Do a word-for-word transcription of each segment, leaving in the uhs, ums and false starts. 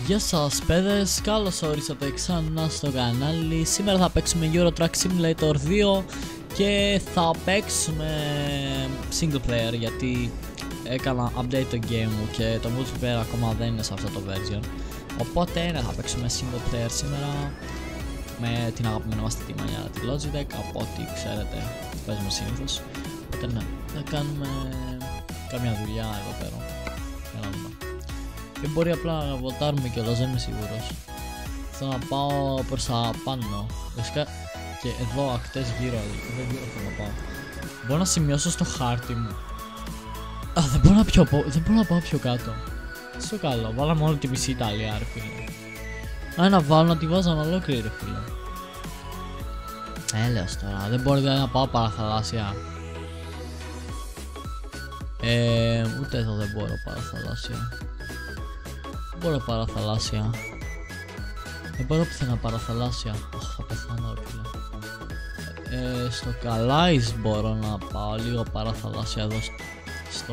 Γεια σας παιδες, καλώς ορίσατε ξανά στο κανάλι. Σήμερα θα παίξουμε Euro Truck Simulator δύο και θα παίξουμε single player γιατί έκανα update το game μου και το multiplayer ακόμα δεν είναι σε αυτό το version. Οπότε ναι, θα παίξουμε single player σήμερα με την αγαπημένη μας τη μανιά, τη Logitech, από ό,τι ξέρετε παίζουμε συνήθως. Οπότε ναι, θα κάνουμε καμιά δουλειά εδώ πέρα. Για να δούμε. Και μπορεί απλά να βοτάρουμε κιόλας, δεν είμαι σίγουρος. Θέλω να πάω προς τα πάνω. Βασικά και εδώ ακτές γύρω, εδώ γύρω θέλω να πάω. Μπορώ να σημειώσω στο χάρτη μου. Α, δεν μπορώ να, πιο, δεν μπορώ να πάω πιο κάτω. Στο καλό, βάλαμε όλη τη μισή Ιταλία ρε φίλε. Αν να βάλω να τη βάζω ολόκληρη ρε φίλε. Έλεος τώρα, δεν μπορεί να πάω παραθαλάσσια. Ε, ούτε εδώ δεν μπορώ παραθαλάσσια. Δεν μπορώ παραθαλάσσια. Δεν μπορώ πουθενά παραθαλάσσια. Οχ, θα πεθάνω ρε φίλε. Ε, στο Καλάις μπορώ να πάω λίγο παραθαλάσσια εδώ στο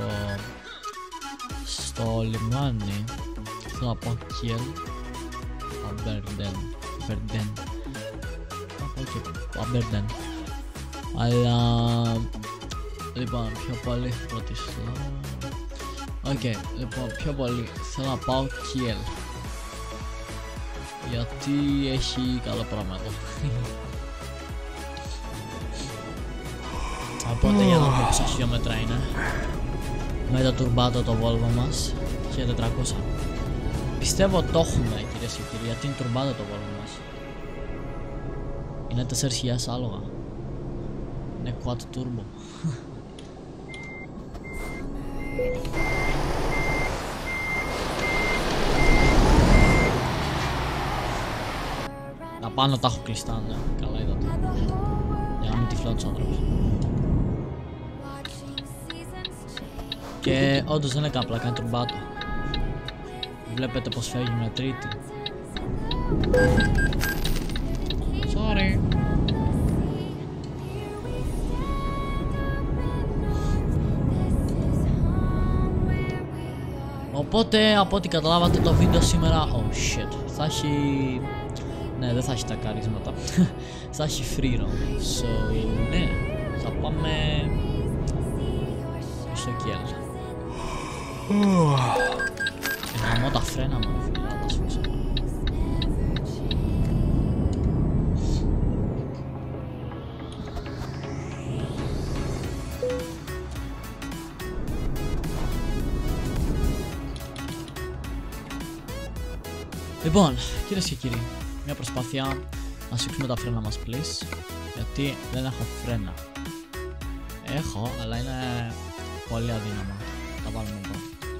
στο λιμάνι. Θέλω να πάω Kiel, Αμπέρντεν, Βερντεν. Θα πάω και Αμπέρντεν. Αλλά λοιπόν πιο πολύ πρώτη σλά. Οκ, okay, λοιπόν πιο πολύ θέλω να πάω Kiel γιατί έχει καλό πράγμα εδώ. Οπότε για να δούμε πόσα χιλιόμετρα είναι με το τουρμπάτο το Volvo μας και τετρακόσια. Πιστεύω το έχουμε κυρίες και κύριοι, γιατί είναι τουρμπάτο το Volvo μας. Είναι τέσσερις χιλιάδες άλογα. Είναι quad turbo. Τα πάνω τα έχω κλειστά, ναι, καλά είδατε. Για να μην τυφλώνει ο άνθρωπος. Και όντως δεν είναι κάπλα, κάνει τουρμπάτο. Βλέπετε πως φεύγει με τρίτη. Sorry. Οπότε από ό,τι καταλάβατε το βίντεο σήμερα, oh shit, θα έχει... ναι, δεν θα έχει τα καρίσματα. Θα έχει free roam. So, ναι, θα πάμε στο Kiel. Και να τα φρένα μου, φίλε, να τα σφίξω. Λοιπόν, κυρίες και κύριοι, μια προσπάθεια να σφίξουμε τα φρένα μας, please. Γιατί δεν έχω φρένα. Έχω, αλλά είναι πολύ αδύναμα. Τα βάλουμε εδώ.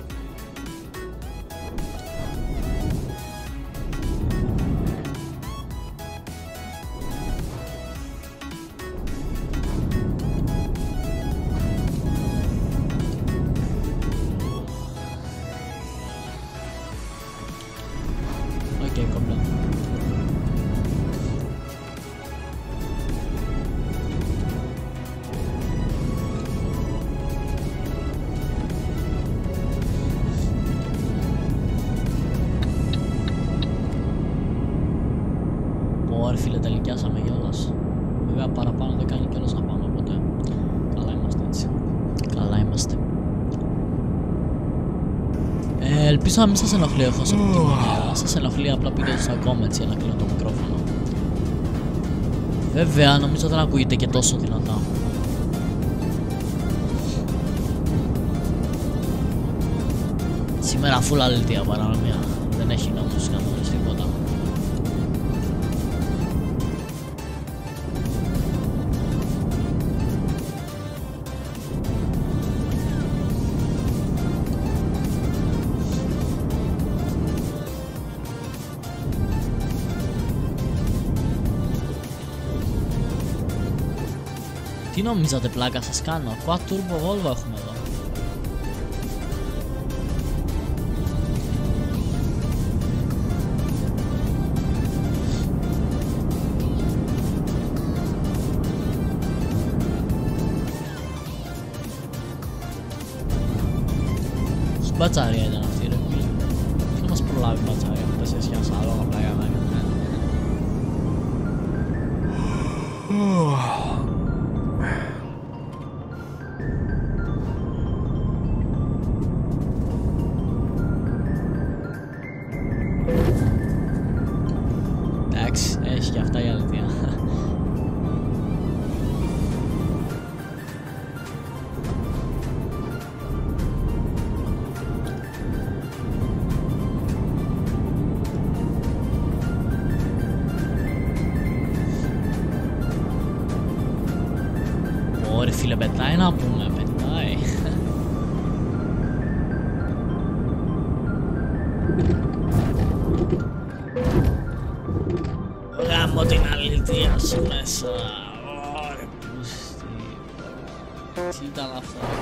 Οκ, κομπλέ. Ωραία φίλε, τελικιάσαμε κιόλας. Βέβαια παραπάνω δεν κάνει κιόλας να πάμε, οπότε καλά είμαστε έτσι. Καλά είμαστε. Ε, ελπίζω να μην σας ενοχλεί έχω όσο από τη μονέα. Σας ενοχλεί, απλά πείτε στα comments για να κλείνω το μικρόφωνο. Βέβαια νομίζω δεν ακούγεται και τόσο δυνατά. Σήμερα full αλήθεια παρανομία. Δεν έχει νόμους κανόνες τίποτα. Τι νομίζατε πλάκα σας κάνω, quad turbo Volvo έχουμε εδώ. Μπατσάρια ήταν αυτή ρε φίλε. Και μας προ... προλάβει μπατσάρια με τέσσερις χιλιάδες άλογα απλά για να κάνει. Εντάξει, έχει και αυτά η αλήθεια. Ωραία φίλε, πετάει να πούμε, πετάει. Γάμω την αλήθεια σου μέσα. Ωραία πούστη. Τι ήταν αυτό ρε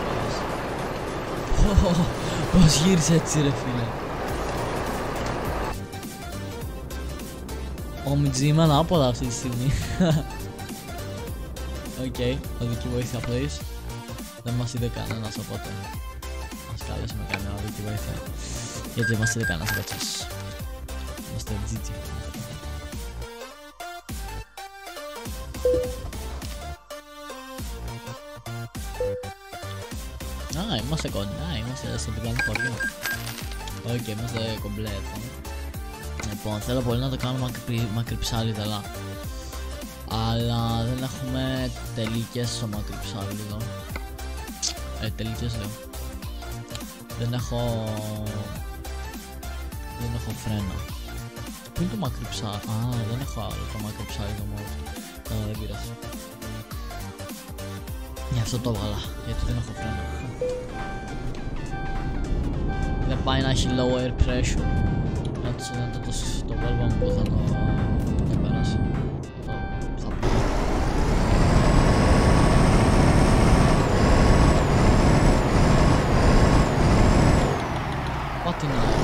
πας. Πώς γύρισε έτσι ρε φίλε. Ο Μιτζή είμαι ανάποδα αυτή τη στιγμή. Οκ, okay, οδική βοήθεια please. Δεν μας είδε κανένας οπότε ας κάλεσουμε κανένα οδική βοήθεια. Γιατί δεν μας είδε κανένας κοτσάς. Είμαστε τζι τζι. Α, είμαστε κοντά, είμαστε στο διπλάνο χωριό. Οκ, okay, είμαστε κομπλέτο. Λοιπόν, θέλω πολύ να το κάνουμε μακρι ψάλιδα, αλλά δεν έχουμε τελικές στο μακρι ψάλιδο. Ε, τελικές λέω. Δεν έχω... Δεν έχω φρένα. Πού είναι το μακρι ψάλιδο? Α, δεν έχω άλλο το μακρι ψάλιδο μόνο. Καλά, δεν πειράζει. Γι' αυτό το έβγαλα, γιατί δεν έχω φρένα. Δεν πάει να έχει low air pressure. Να το, να το, το βάλβα μου που θα το, το περάσει. Το, θα πω. Πατινάει.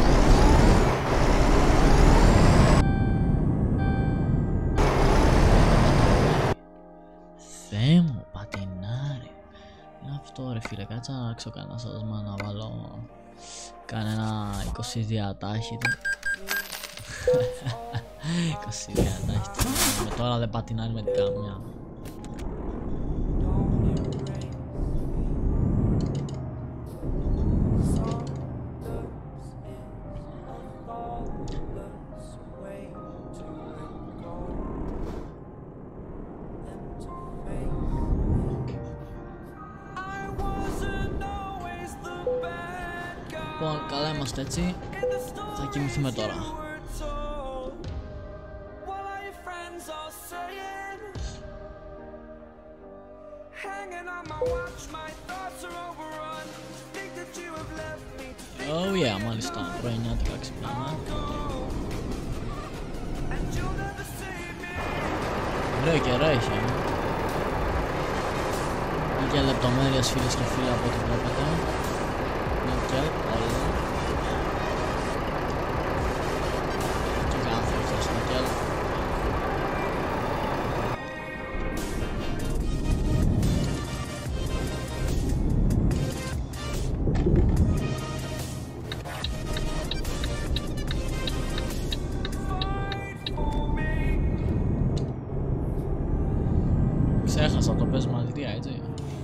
Θεέ μου, πατινάρι. Είναι αυτό ρε φίλε, κάτσε να άξω κανένα σώσμα να βάλω κανένα είκοσι διατάχητα. είκοσι διατάχητα. Με τώρα δεν πατινάρει με την καμιά. Λοιπόν, καλά είμαστε έτσι. Θα κοιμηθούμε τώρα. Oh yeah, μάλιστα. Πρωινιάτικα ξυπνάμε. Ωραίο καιρό έχει. Για λεπτομέρειες φίλες και φίλοι από ό,τι βλέπετε. Νίκελ, όλα. Και κάθε αυτός νίκελ. Ξέχασα το πες μαλτία, έτσι.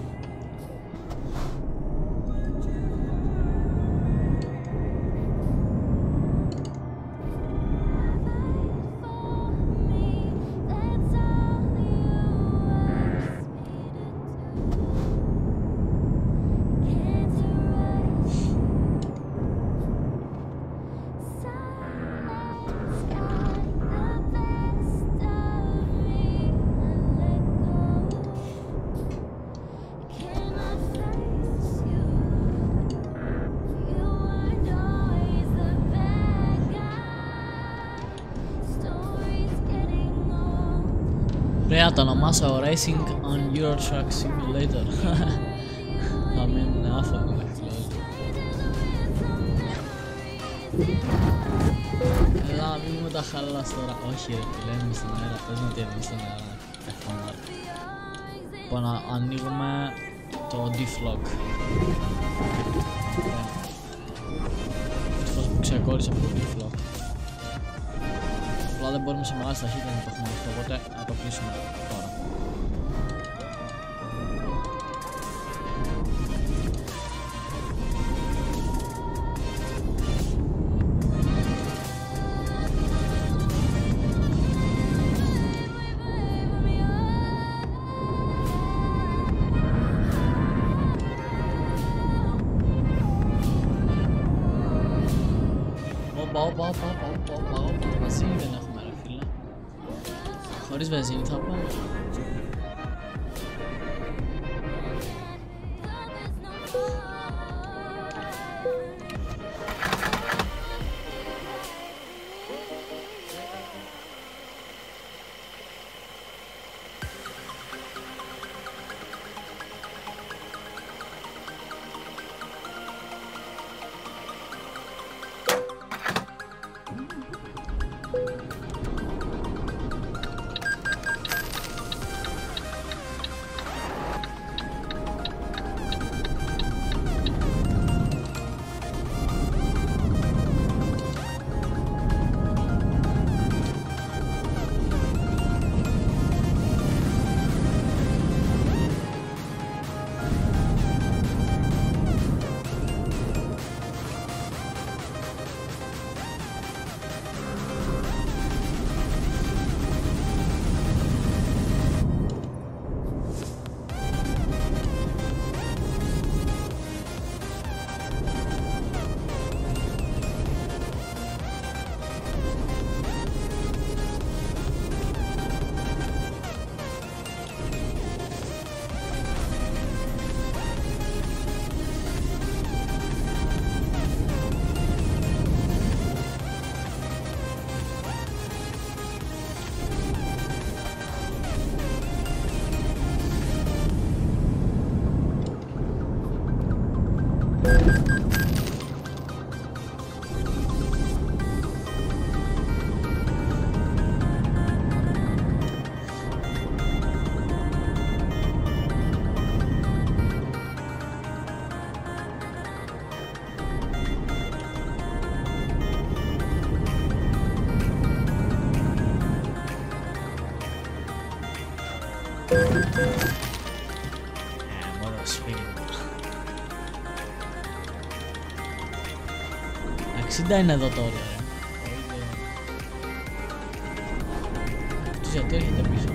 Πρέπει να το ονομάσω Racing on Euro Truck Simulator. Θα μείνουν άφωνοι να χλώδουν. Έλα, μην μου τα χαλάς τώρα. Όχι ρε φίλε, είμαι στον αέρα. Πες να τι είμαι στον αέρα. Εφώνω. Λοιπόν, ανοίγουμε το D-Flock. ξεκόλλησε αυτό το φλότ. Απλά δεν μπορούμε σε μεγάλη ταχύτητα να το έχουμε αυτό, οπότε να το κλείσουμε τώρα. Όπα, όπα, όπα, όπα, όπα, όπα, βενζίνη δεν έχουμε ρε φίλε. Χωρίς βενζίνη θα πάμε. μόνο σφίγγι. εξήντα είναι εδώ τώρα, ρε. Τους γιατί έρχεται πίσω.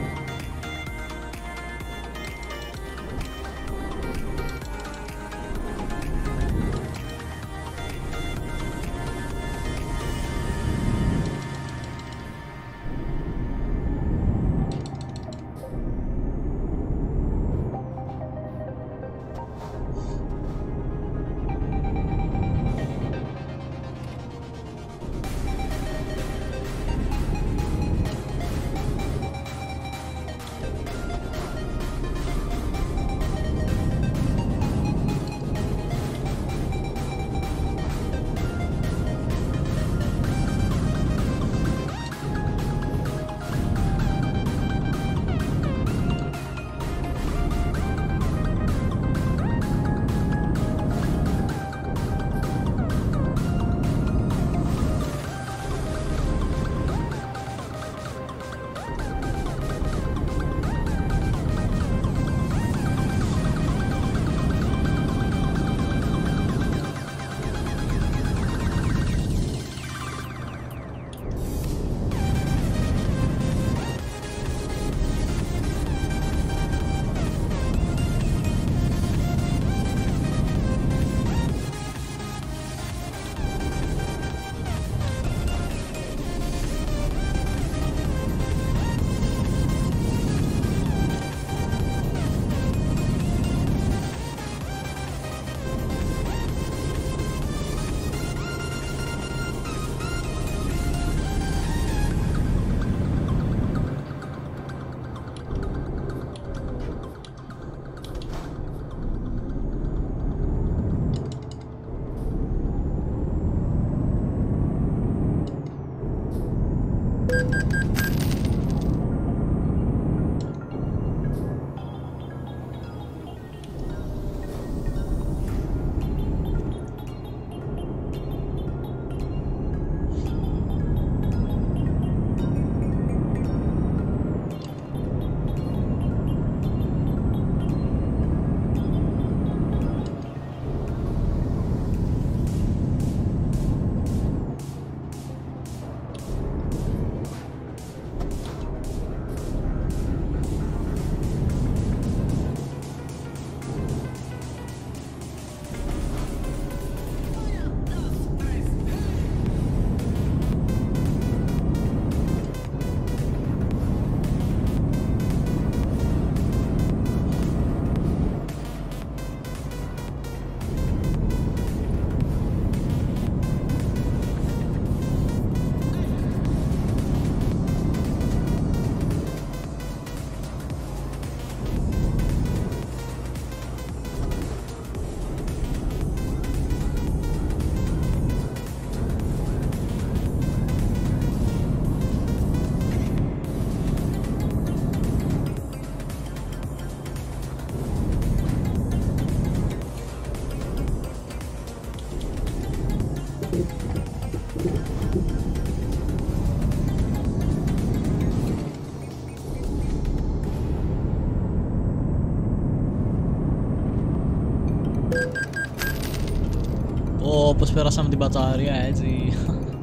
Ω, πως περάσαμε την μπαταρία έτσι.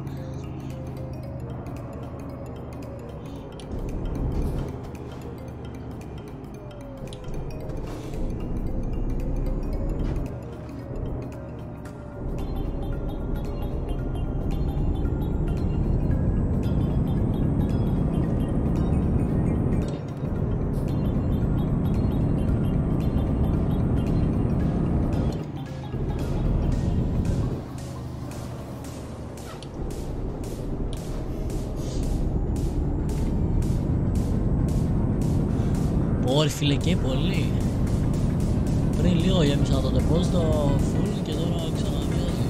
Ωρι φίλε και πολύ. Πριν λίγο γέμισα το deposit full και τώρα ξαναβιάζει.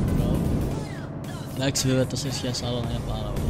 Εντάξει βέβαια τέσσερις χιλιάδες άλλο να είναι πάρα πολύ.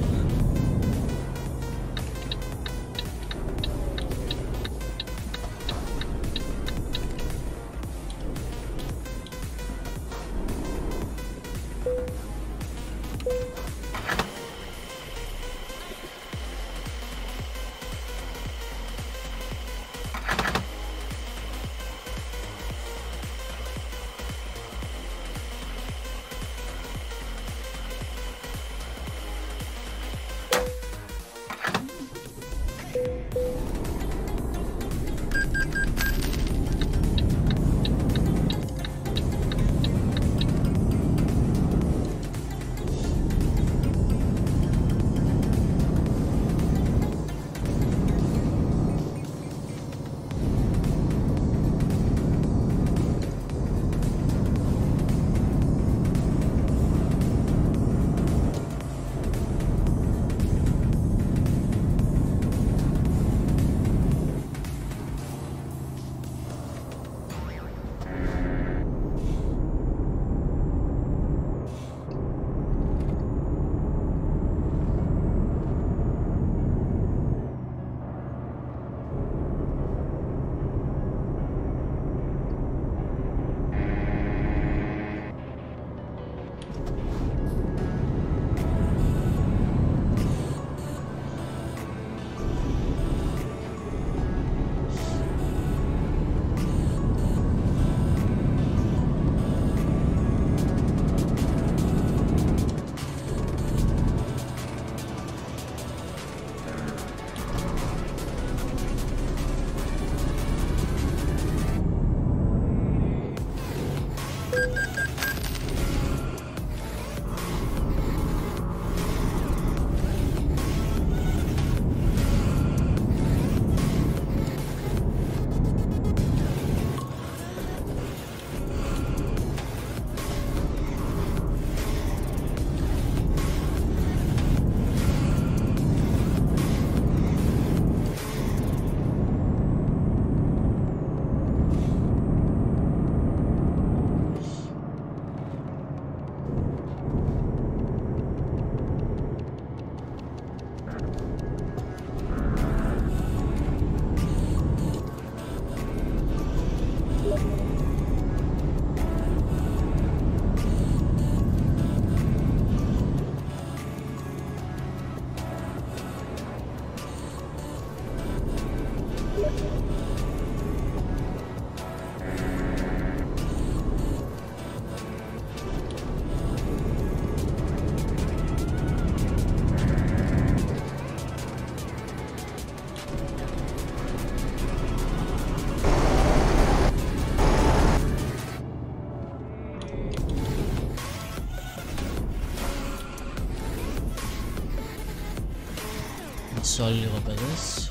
Μισό λίγο παιδες.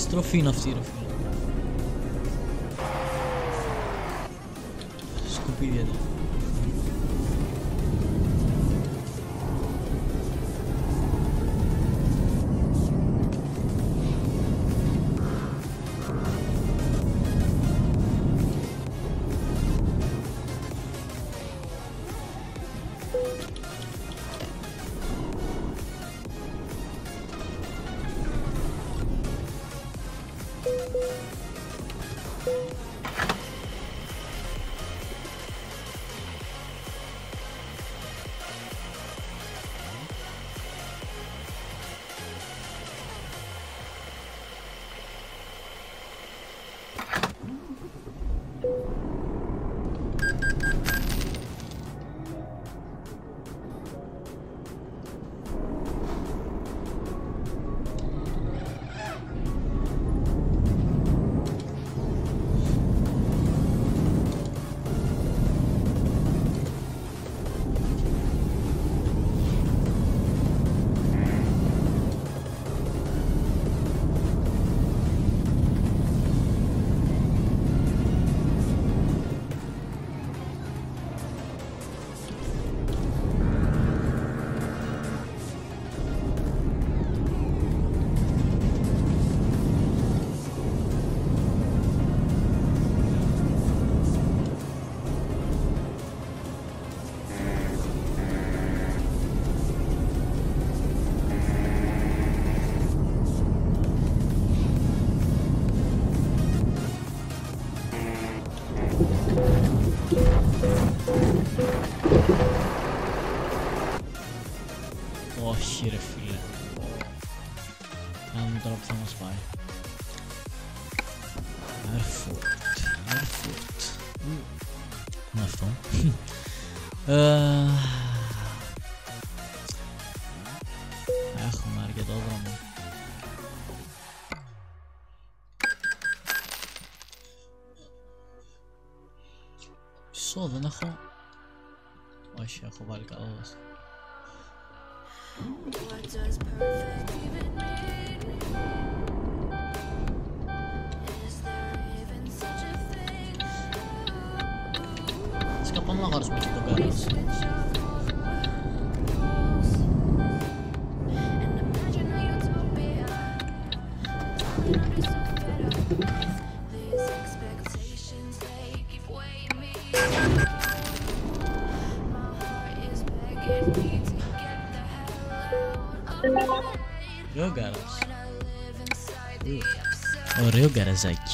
στροφή είναι αυτή, ρε φίλε. Σκουπίδια του. Όχι ρε φίλε. Κάμε τώρα που θα μας πάει. Airfort, Airfort. Είναι αυτό. Έχουμε αρκετό δρόμο. Σω δεν έχω. Όχι, έχω βάλει καλό. What does perfect even mean? Is there even such a thing? Σκαπάμε να αγοράσουμε και τον Garage. Ωραίο γκαράζ. Ωραίο γκαραζάκι.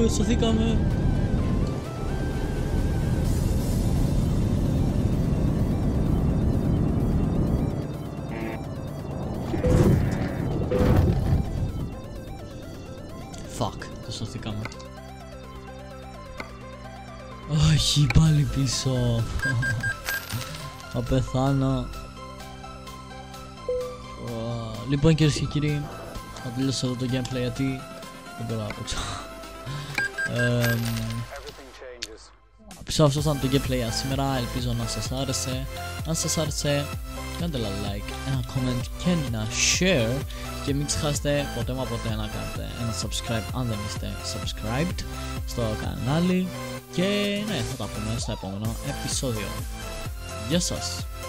σωθήκαμε, σωθήκαμε. Fuck, το σωθήκαμε. Όχι, πάλι πίσω. Θα πεθάνω. Λοιπόν, κυρίες και κύριοι, θα τελειώσω εδώ το gameplay γιατί δεν μπορώ να παίξω. Πιστεύω αυτό ήταν το gameplay σήμερα, ελπίζω να σας άρεσε. Αν σας άρεσε, κάντε ένα like, ένα comment και ένα share. Και μην ξεχάσετε ποτέ μα ποτέ να κάνετε ένα subscribe αν δεν είστε subscribed στο κανάλι. Και ναι, θα τα πούμε στο επόμενο επεισόδιο. Γεια σας!